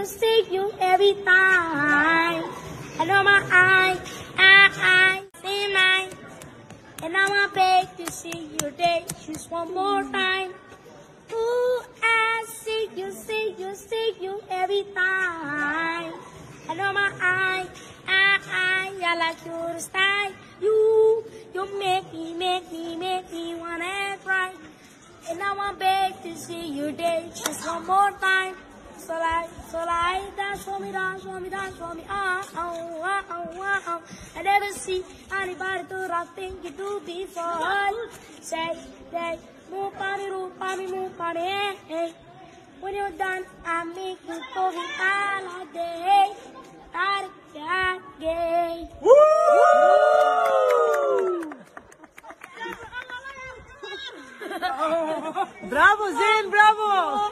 see you every time. I know my eye, see mine. And now I beg to see you there just one more time. Ooh, I see you every time. I know my eye, I like your style. You make me wanna cry. And now I beg to see you there just one more time. So like, dance for me, oh. I never see anybody do that thing you do before. Say, move body, hey. When you're done, I make you go all day. Gay. Woo! Bravo, Zen, bravo!